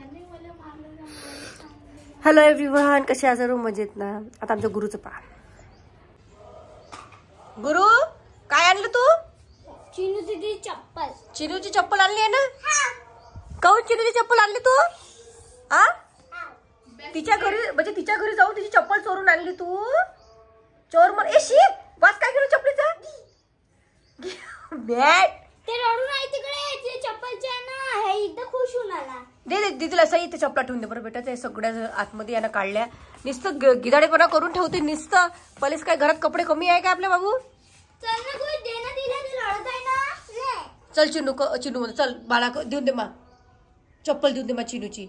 Hello everyone, कसे आहात सर्व? मजेत ना? आता आमच्या गुरुचं पहा. गुरु काय आणलं तू? चिनूची चप्पल. चिनूची चप्पल आणली आहे ना? काऊन चिनूची चप्पल आणली तू? आ तिच्या घरी म्हणजे तिच्या घरी जाऊन तिची चप्पल चोरून आणली तू? चोर म्हण. ए शी, वास काय केलं चप्पलीचा? बॅट ते रडून आहे तिकडे, ते चप्पलचे ना हे इथं खुश होऊन आला. दे दीदीला सही ते चपला ठेवून दे बरं बेटा. ते सगळ्या आतमध्ये यानं काढल्या. नुसतं गिदाडेपणा करून ठेवते नुसतं. पलीस काय घरात कपडे कमी आहे का आपल्या बाबू? चल ना कोई दे ना तिला, ते रडत आहे ना. चल चिनू चल बाळा देऊन दे मा चप्पल, देऊन दे मा चिनूची.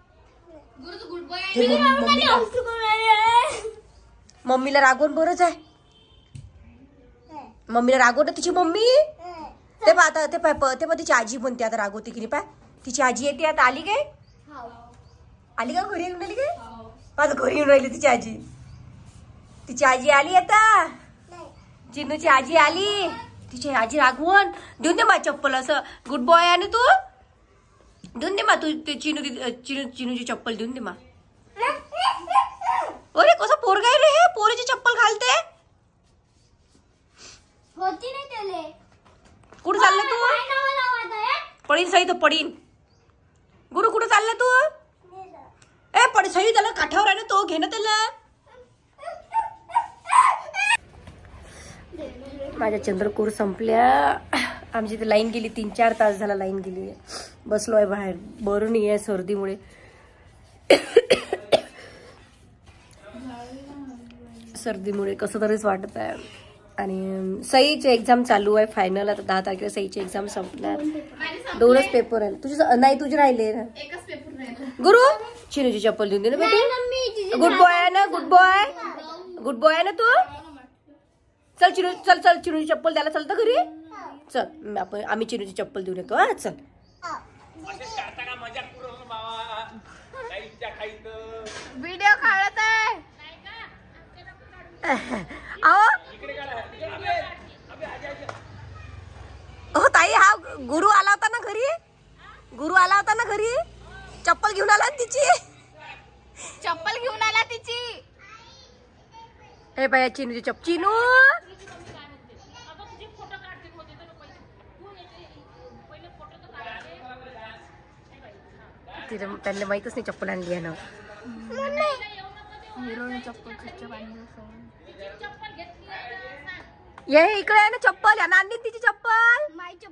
मम्मीला रागवून बरंच आहे. मम्मीला रागवत तिची मम्मी. ते पा आता ते पण तिची आजी म्हणते आता रागवते की नाही. पाय तिची आजी येते आता. आली काय? आली का? घरी येऊन राहिली काय? माझं घरी येऊन राहिली तिची आजी. तिची आजी आली आता. चिनूची आजी आली. तिची आजी रागवून देऊन दे मा चप्पल. असं गुड बॉय आहे ना तू. देऊन दे मा तू ते चिनूची चप्पल देऊन दे मा. अरे कसं पोरगा आहे रे हे, पोरीची चप्पल घालते. होती नाही त्याले. कुठं चाललं तू? पडीन सही तर पडीन. गुरु कुठं चाललं तू? ए पड सही, त्याला काठावर आहे ना तो, घे ना त्याला. माझ्या चंद्रकोर संपल्या. आमची इथे लाईन गेली. 3-4 तास झाला लाईन गेली. बसलो आहे बाहेर. बरं नाही आहे सर्दीमुळे. सर्दीमुळे कसं तरीच वाटत आहे. आणि सईची एक्झाम चालू आहे फायनल. आता 10 तारखेला सईची एक्झाम संपणार. 2च पेपर आहे. तुझे नाही, तुझे राहिले ना. गुरु चिनूची चप्पल देऊन दे ना बेटी. गुड बॉय आहे ना? गुड बॉय, गुड बॉय आहे ना तू? चल चिनू, चल चल चिनूची चप्पल द्यायला चलतं घरी. चल आम्ही चिनूची चप्पल देऊन येतो. हा चल. व्हिडिओ काढत आहे. हो ताई, हा गुरु आला होता ना घरी. गुरु आला होता ना घरी. चप्पल घेऊन आला तिची. चप्पल घेऊन आला तिची. हे बाया चिनूची चप्पल. चिनू तिला त्यांना माहितच नाही चप्पल आणली आहे ना. ये इकडे आहे ना चप्पल. यानं आणली तिची चप्पल.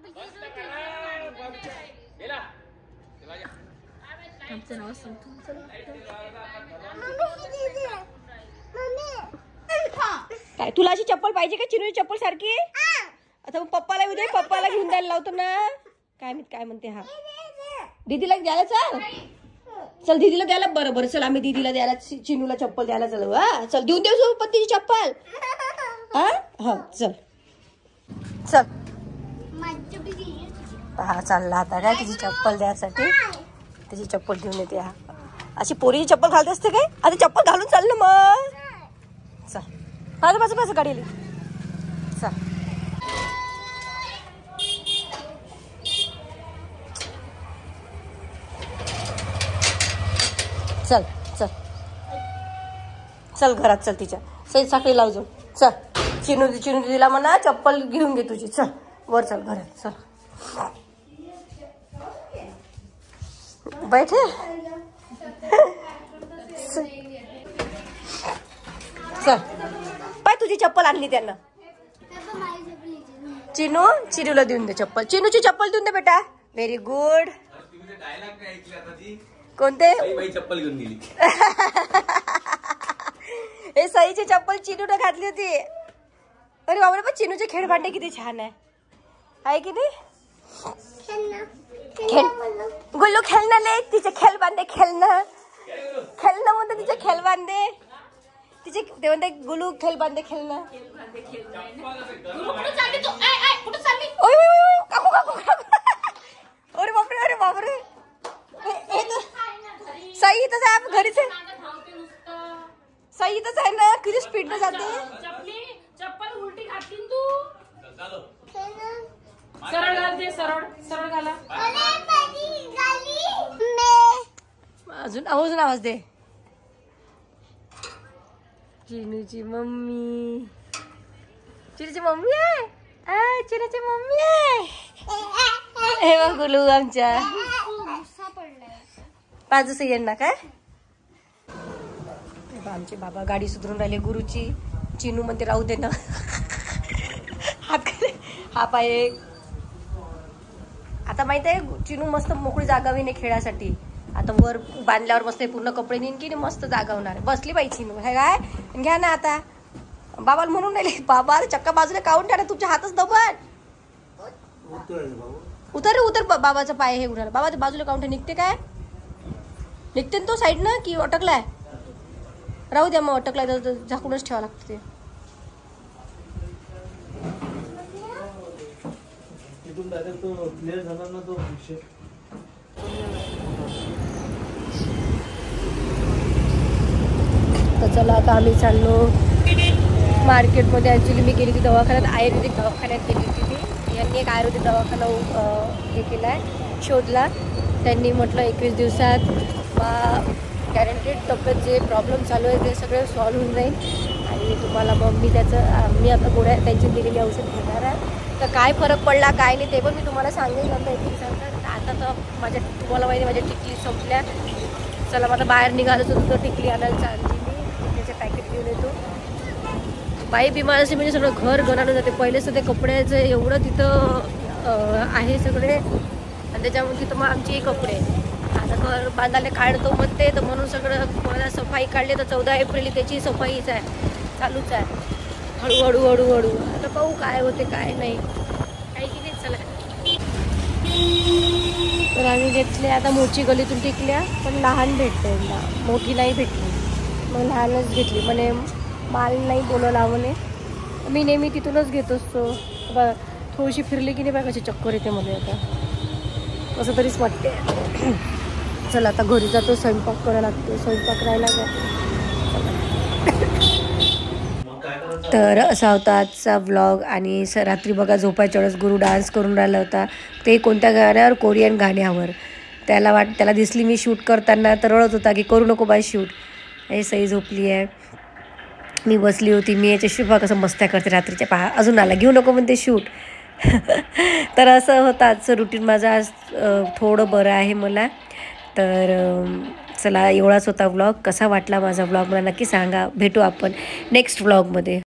काय तुला अशी चप्पल पाहिजे का चिनूची चप्पल सारखी? आता मग पप्पाला उद्या पप्पाला घेऊन द्यायला लावतो ना. काय म्हणते हा. दीदीला द्यायला चल. चल दीदीला द्यायला. बरं चल आम्ही दीदीला द्यायला चिनूला चप्पल द्यायला चल. हा चल देऊन देऊ पत्तीची चप्पल. हा चल चल. हा चालला आता काय तिची चप्पल द्यायसाठी. तिची चप्पल घेऊन येते. हा अशी पोरीची चप्पल घालते असते काय? आता चप्पल घालून चाल ना मग. चल पाच गाडीली. चल चल चल चल घरात चल. तिच्या सही साखळी लावजो. चल चिनू दिला म्हणा चप्पल घेऊन घे तुझी. चल वर चल घरात. चल बैठे. चल पाय तुझी चप्पल आणली त्यांना. चिनूला देऊन दे चप्पल. चिनूची चप्पल देऊन दे बेटा. Very good. कोणते? चप्पल घेऊन गेली. हे सईची चप्पल चिनूने घातली होती. अरे बाबा, पण चिनूचे खेळ भांडे किती छान आहे की नाही? गुल्लू खेळणं नाही, तिचे खेळ बांधे. खेळणं म्हणते तिचे खेळ बांधे. तिचे ते म्हणते गुल्लू खेळ बांधे. खेळणं. अरे बापरे. सई इथंच आहे घरीच आहे. सई इथंच आहे ना. किती स्पीड न जाते. चप्पल उलटी घातली तू. सरळ घाल. सरळ घाला. अजून अजून आवाज दे. चिनूची मम्मी. चिनूची मम्मी आहे. चिनूची मम्मी आहे. हे बघ गुलू आमच्या पाच येणार काय. आमचे बाबा गाडी सुधरून राहिले गुरुची. चिनू म्हणते राहू दे ना. हा पाय आता माहित आहे चिनू मस्त मोकळी जागावी नाही खेळासाठी. आता वर बांधल्यावर मस्त पूर्ण कपडे नेईन की मस्त जागावणार. बसली बाई चिनू. हे काय घ्या ना आता. बाबाला म्हणून राहिले बाबा चक्का बाजूला काढून ठेवा तुमच्या हातच दबन. उतर उतर बाबाचा पाय हे उडाला. बाबा ते बाजूला काढून निघते काय. निघते तो साईड ना की अटकलाय. राहू द्या मग अटकलाय तर झाकूनच ठेवा लागतं ते. तर चला आता आम्ही चाललो मार्केटमध्ये. ॲक्च्युली मी गेली होती दवाखान्यात, आयुर्वेदिक दवाखान्यात गेली होती मी. यांनी एक आयुर्वेदिक दवाखाना हे केला आहे, शोधला. त्यांनी म्हटलं 21 दिवसात गॅरंटेड तब्येत जे प्रॉब्लेम चालू आहे ते सगळे सॉल्व्ह होऊन जाईल. आणि तुम्हाला मग मी आता गोळ्या त्यांची दिलेली औषध घेणार आहे. तर काय फरक पडला काय नाही ते पण मी तुम्हाला सांगेन नंतर 21 दिवसानंतर. आता तर तुम्हाला माहिती माझ्या टिकली संपल्या. चला मला बाहेर निघालच होतं तर टिकली आणायला चालली मी. टिकलीचे पॅकेट घेऊन येतो. बाई बिमार असे म्हणजे सगळं घर गणानं जाते. पहिलेच तर ते कपड्याचं एवढं तिथं आहे सगळे आणि त्याच्यामुळे तिथं मग आमचे कपडे. आता घर बांधायला काढतो म्हणते तर म्हणून सगळं मला सफाई काढली. तर 14 एप्रिल त्याची सफाईच आहे, चालूच आहे हळूहळू हळूहळू. आता पाहू काय होते काय नाही काही की नाही. चला तर आम्ही घेतले आता मोठी गलीतून टिकल्या पण लहान भेटते, मोठी नाही भेटली. मग लहानच घेतली म्हणे माल नाही बोलवला म्हणे. मी नेहमी तिथूनच घेत असतो. थोडीशी फिरली की नाही बघा कशी चक्कर येते मला. आता असं तरीच वाटते. चला आता घरी जातो, स्वयंपाक करायला लागतो. स्वयंपाक राहायला का. तर असा होता आजचा व्लॉग. आणि रात्री बघा झोपायच्या वेळेस गुरु डान्स करून राहिला होता. ते कोणत्या गाण्यावर, कोरियन गाण्यावर. त्याला दिसली मी शूट करताना तर रडत होता की करू नको बाय शूट. हे सई झोपली आहे, मी बसली होती. मी याच्याशी बघा कसं मस्त्या करते रात्रीच्या. पहा अजून आला घेऊ नको म्हणते शूट. तर असं होतं आजचं रुटीन माझं. आज थोडं बरं आहे मला. तर चला एवढाच होता व्लॉग. कसा वाटला माझा व्लॉग मला नक्की सांगा. भेटू आपण नेक्स्ट व्लॉगमध्ये.